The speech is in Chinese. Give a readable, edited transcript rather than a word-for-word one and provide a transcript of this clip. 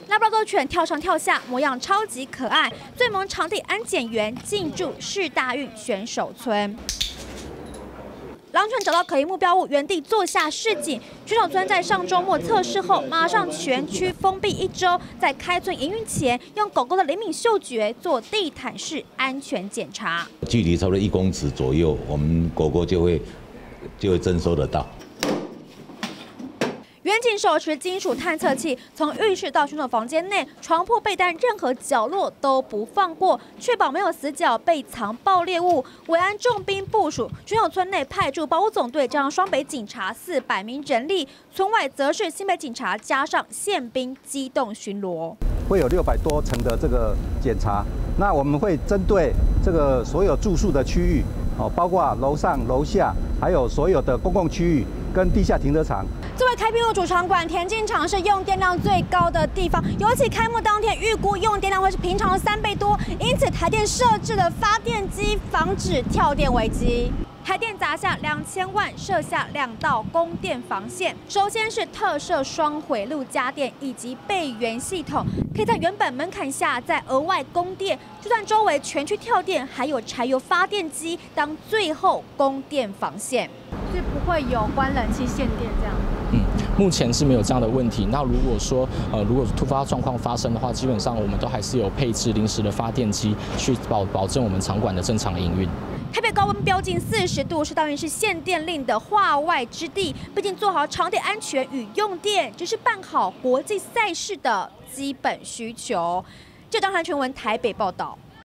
拉布拉多犬跳上跳下，模样超级可爱。最萌场地安检员进驻世大运选手村。 狼犬找到可疑目标物，原地坐下示警。选手村在上周末测试后，马上全区封闭1周。在开村营运前，用狗狗的灵敏嗅觉做地毯式安全检查。 距离差不多1公尺左右，我们狗狗就会侦收得到。 远景手持金属探测器，从浴室到选手房间内，床铺、被单任何角落都不放过，确保没有死角被藏爆猎物。维安重兵部署，选手村内派驻保护总队，加上双北警察400名人力，村外则是新北警察加上宪兵机动巡逻。 会有600多层的这个检查，那我们会针对这个所有住宿的区域，包括楼上、楼下，还有所有的公共区域跟地下停车场。 作为开闭路主场馆，田径场是用电量最高的地方，尤其开幕当天，预估用电量会是平常的3倍多，因此台电设置了发电机，防止跳电危机。 台电砸下2000万，设下2道供电防线。首先是特设双回路家电以及备援系统，可以在原本门槛下再额外供电。就算周围全区跳电，还有柴油发电机当最后供电防线， 是不会有关冷气限电这样。 目前是没有这样的问题。那如果说如果突发状况发生的话，基本上我们都还是有配置临时的发电机，去保证我们场馆的正常营运。 台北高温飙近40度，世大运是限电令的化外之地。毕竟做好场地安全与用电，只是办好国际赛事的基本需求。这张韩全文台北报道。